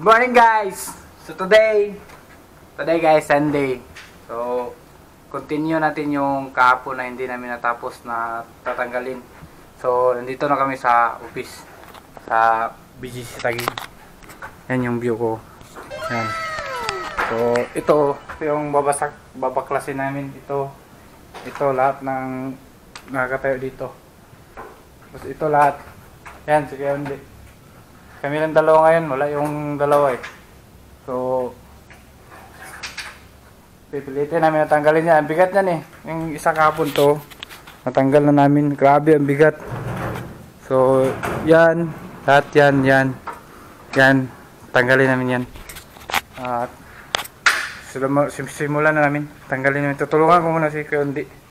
morning guys! So today guys, Sunday. So continue natin yung kahapon na hindi namin natapos na tatanggalin. So nandito na kami sa office sa BGC Taguig. Yan yung view ko. Yan. So ito yung babaklasin namin. Ito lahat ng nakakatayo dito. Tapos ito lahat. Yan, sige hindi. Kami lang dalawa ngayon, wala yung dalawa eh. So, pipilitin namin natanggalin niya. Ang bigat niyan eh. Yung isa kahapon to, natanggal na namin. Grabe ang bigat. So, yan. Lahat yan. Yan. Tanggalin namin yan. At, simulan na namin. Tanggalin namin. Tutulungan ko muna si Kundi.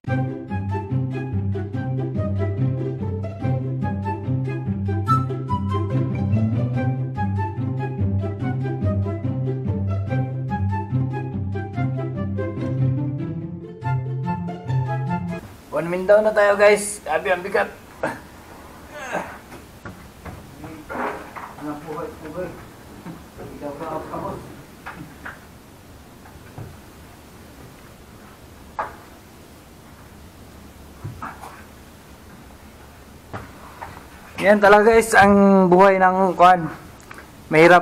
One minute down na tayo guys. Grabe ang bigat. Anak buhay. Bigaw ka ako. Yan talaga guys ang buhay ng kuan. Mahirap.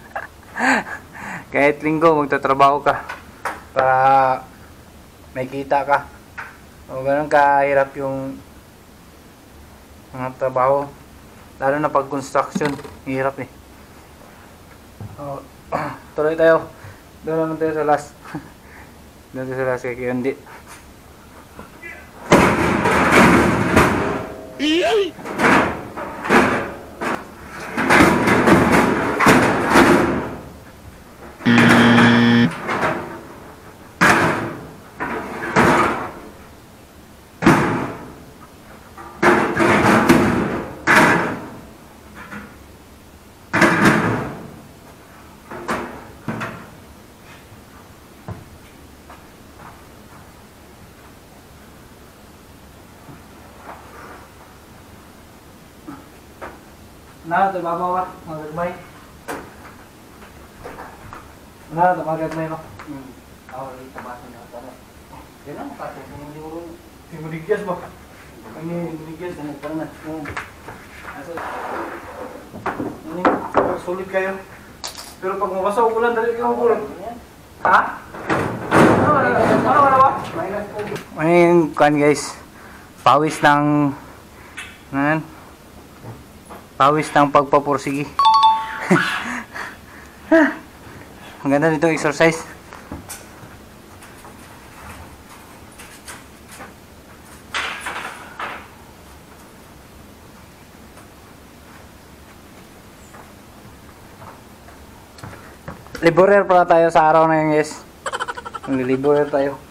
Kahit linggo magtatrabaho ka para may kita ka. O ganun kahirap yung mga trabaho, lalo na pag construction, hirap eh. Tuloy tayo. Doon naman tayo sa last. Doon tayo sa last kay Kundi. Na, ito babawa, magagmay. Na, ito magagmay mo. Ako, itabasan na ito. Yan ang pato, simuligyas ba? Ano simuligyas, ano parang na. Sulit kayo. Pero pag mabasa ulan, dali kayo ulan. Ha? Ano ba? Ano kan guys? Pawis ng pagpapursigi. Ang ganda nitong exercise. Laborer pala tayo sa araw na yun guys. Laborer tayo.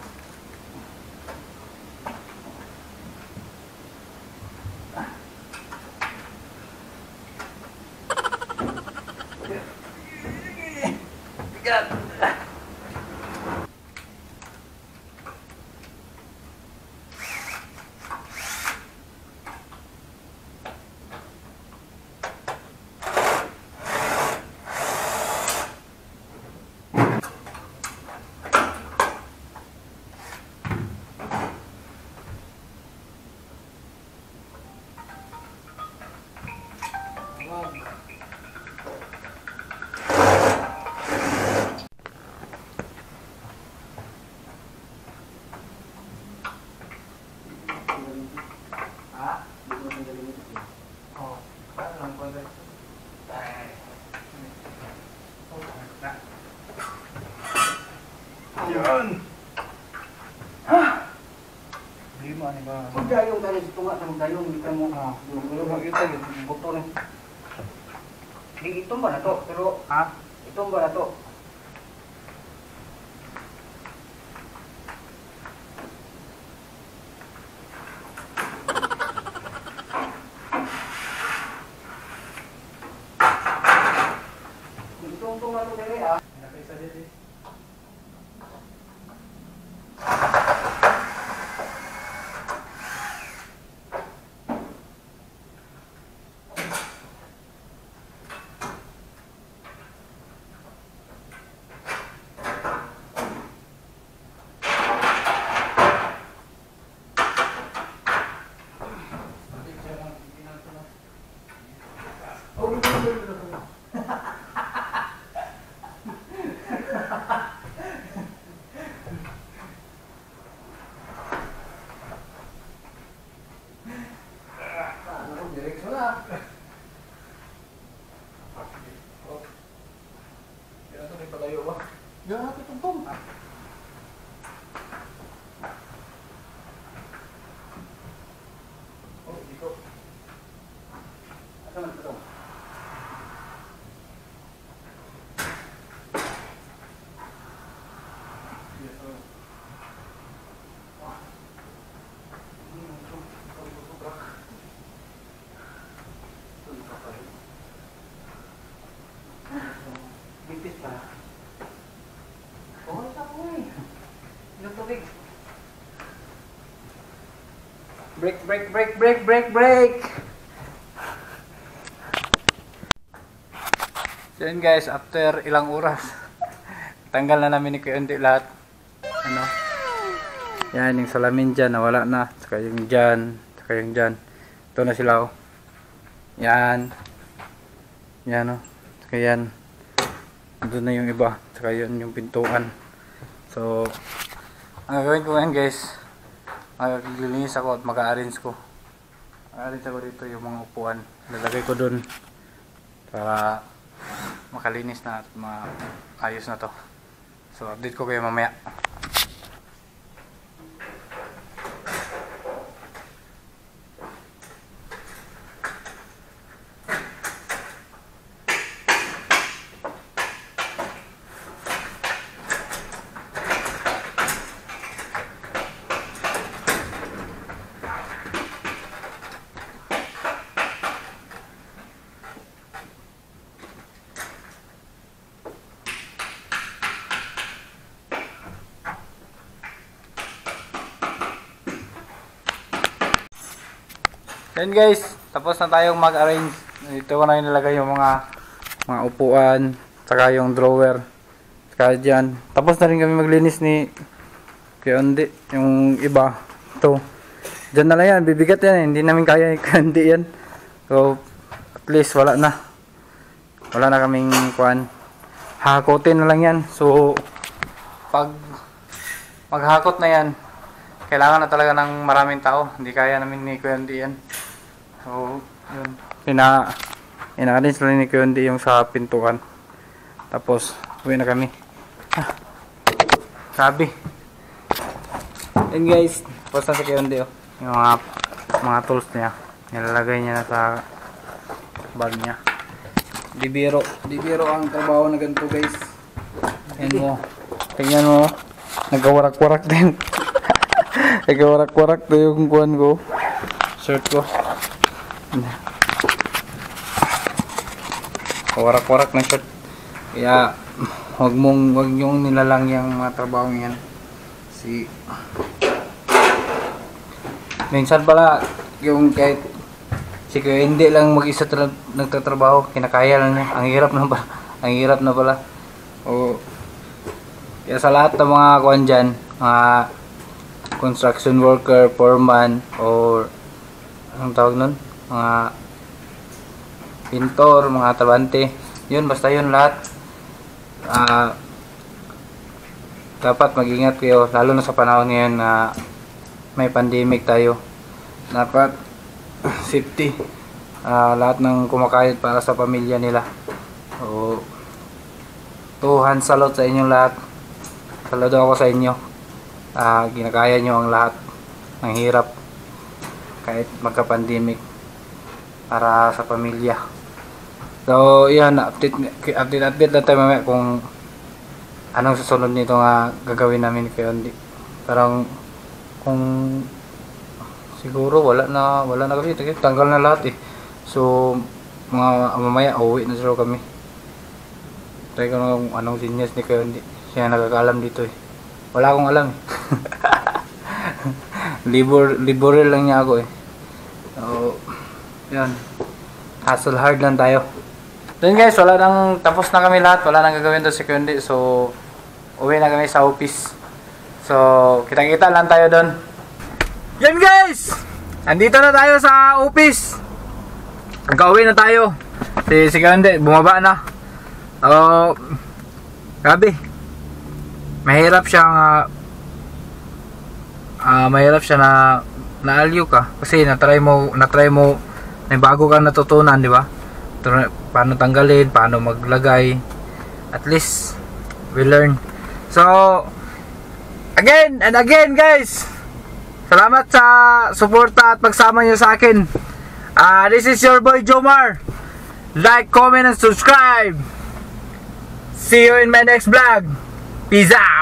Yun. Ha? Lima ni ba? Magdayong tali sa tunga sa magdayong kita mo. Makita yung buto rin. Di itom ba na to? Pero ha? Itom ba na to? Itom ba na to dere ha? Nakisa dito. pitong ah. Oh, dito. Asa man ito? Bipis pa. Oh, sa kuy. Ilang tubig. Break, break, break, break, break, break. So yun guys, after ilang oras, tanggal na namin ni Kuya Undi lahat. Ano? Yan, yung salamin dyan, nawala na. Saka yung dyan, saka yung dyan. Ito na sila oh. Yan. Yan oh. Saka yan. Doon na yung iba. Saka yun yung pintuan. So, ang gagawin ko ngayon guys, maglilinis ako at mag-arrange ko. Mag-arrange ako dito yung mga upuan. Lalagay ko doon para makalinis na at maayos na to. So, update ko kayo mamaya. Then guys, tapos na tayong mag-arrange. Dito ko na nilagay yung mga upuan, saka yung drawer, saka dyan. Tapos na rin kami maglinis ni Kuya Undi, yung iba. Ito, dyan na lang yan, bibigat yan, hindi namin kaya ni Kuya Undi yan. So, at least wala na. Wala na kaming kuan. Hakotin na lang yan. So, pag maghakot na yan, kailangan na talaga ng maraming tao. Hindi kaya namin ni Kuya Undi yan. So, yun. Ina-arrange lang ni Kuya Undi yung sa pintuan. Tapos, uwi na kami. Sabi. And guys, tapos na si Kuya Undi oh. Yung mga tools niya. Nilalagay niya na sa bag niya. Di biro ang trabaho na ganito guys. Ayan mo. Tingnan mo. Nagkawarak-warak din. Nagkawarak-warak to yung kuhan ko. Shirt ko. Warak-warak na shirt. Kaya wag nyong nilalang yung mga trabaho yan. Minsan pala yung kahit si Kuya hindi lang mag-isa nagtatrabaho, kinakaya lang niya. Ang hirap na pala. O kaya sa lahat ng mga kuhan dyan, mga construction worker, foreman, or anong tawag nun? Mga pintor, mga trabante, yun, basta yun lahat. Dapat mag-ingat kayo, lalo na sa panahon ngayon na may pandemic tayo. Dapat safety, lahat ng kumakayod para sa pamilya nila. So, tuhan salot sa inyong lahat. Saludo ako sa inyo. Ginakaya nyo ang lahat ng hirap kahit magka-pandemic para sa pamilya. So, yan, update na tayo mamaya kung anong susunod nito nga gagawin namin kay Undi. Parang kung siguro wala na kami, tanggal na lahat eh. So, mamaya uwi na sila kami. Try ko na kung anong genius ni Kuya Undi. Siya nagkakalam dito eh. Wala akong alam eh. Liborel lang niya ako eh. So, yan. Hustle hard lang tayo. Then guys, tapos na kami lahat. Wala nang gagawin doon si Kuya Undi. So, uwi na kami sa office. So, kita-kita lang tayo doon. Yan guys! Andito na tayo sa office. Nagka-uwi na tayo. Si Kuya Undi, bumaba na. Grabe. Mahirap siya na naaliw ka kasi na-try mo may bago kang natutunan, di ba? Paano tanggalin, paano maglagay. At least we learn. So, again and again guys, salamat sa suporta at pagsama nyo sa akin. This is your boy Jomar. Like, comment, and subscribe. See you in my next vlog. Peace out.